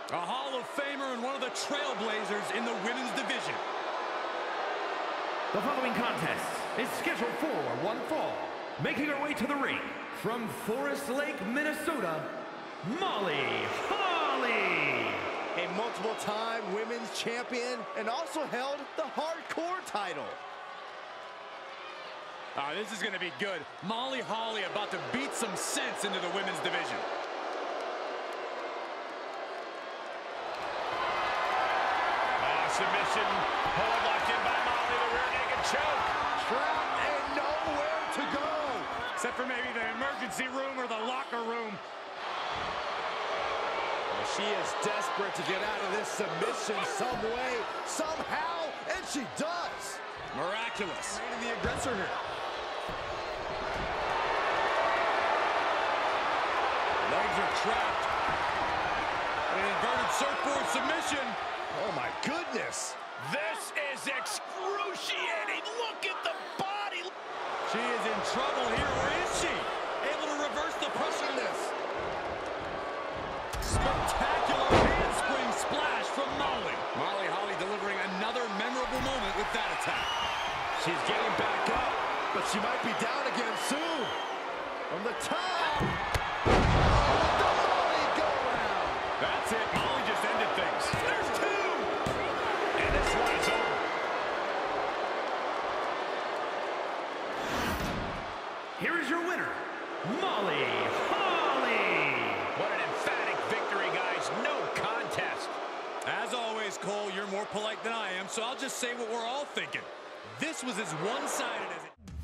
A Hall of Famer and one of the trailblazers in the women's division. The following contest is scheduled for one fall. Making her way to the ring from Forest Lake, Minnesota, Molly Holly. A multiple-time women's champion and also held the hardcore title. This is going to be good. Molly Holly about to beat some sense into the women's division. Submission, hold locked in by Molly, the rear naked choke. Trapped and nowhere to go. Except for maybe the emergency room or the locker room. Well, she is desperate to get out of this submission some way, somehow, and she does. Miraculous. Remaining the aggressor here. Legs are trapped. An inverted surfboard submission. Oh my goodness. This is excruciating. Look at the body. She is in trouble here, or is she? Able to reverse the pressure. Spectacular handspring splash from Molly. Molly Holly delivering another memorable moment with that attack. She's getting back up, but she might be down again soon. From the top. The Molly go-round. That's it. Molly just ended things. There's two. And this one is over. Here is your winner, Molly Holly. What an emphatic victory, guys. No contest. As always, Cole, you're more polite than I am, so I'll just say what we're all thinking. This was as one-sided as it...